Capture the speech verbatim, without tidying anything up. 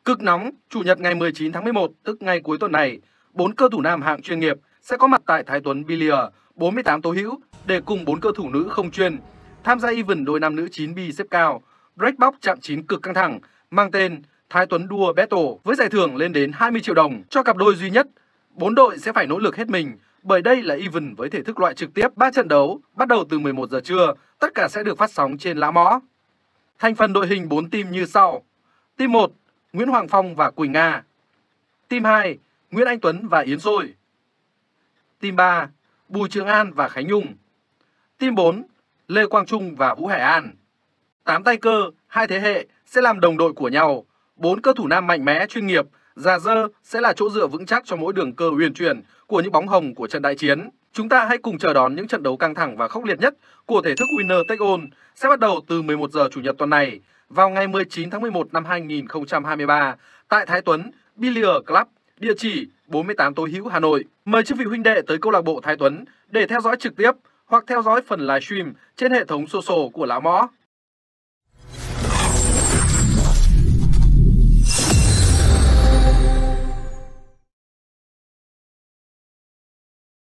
Cực nóng, Chủ nhật ngày mười chín tháng mười một, tức ngày cuối tuần này, bốn cơ thủ nam hạng chuyên nghiệp sẽ có mặt tại Thái Tuấn Billiard bốn mươi tám tố hữu để cùng bốn cơ thủ nữ không chuyên tham gia event đôi nam nữ chín bi xếp cao, breakbox chạm chín cực căng thẳng mang tên Thái Tuấn Đua Battle với giải thưởng lên đến hai mươi triệu đồng cho cặp đôi duy nhất. Bốn đội sẽ phải nỗ lực hết mình bởi đây là event với thể thức loại trực tiếp, ba trận đấu bắt đầu từ mười một giờ trưa, tất cả sẽ được phát sóng trên Lã Mõ. Thành phần đội hình bốn team như sau. Team một, Nguyễn Hoàng Phong và Quỳnh Nga. Team hai, Nguyễn Anh Tuấn và Yến Sôi. Team ba, Bùi Trường An và Khánh Nhung. Team bốn, Lê Quang Trung và Vũ Hải An. Tám tay cơ, hai thế hệ sẽ làm đồng đội của nhau. Bốn cơ thủ nam mạnh mẽ, chuyên nghiệp, già dơ sẽ là chỗ dựa vững chắc cho mỗi đường cơ huyền chuyển của những bóng hồng của trận đại chiến. Chúng ta hãy cùng chờ đón những trận đấu căng thẳng và khốc liệt nhất của thể thức Winner Take All sẽ bắt đầu từ mười một giờ Chủ nhật tuần này vào ngày mười chín tháng mười một năm hai nghìn không trăm hai mươi ba tại Thái Tuấn Billiard Club, địa chỉ bốn mươi tám Tố Hữu, Hà Nội. Mời chư vị huynh đệ tới câu lạc bộ Thái Tuấn để theo dõi trực tiếp hoặc theo dõi phần livestream trên hệ thống social của Lã Mõ.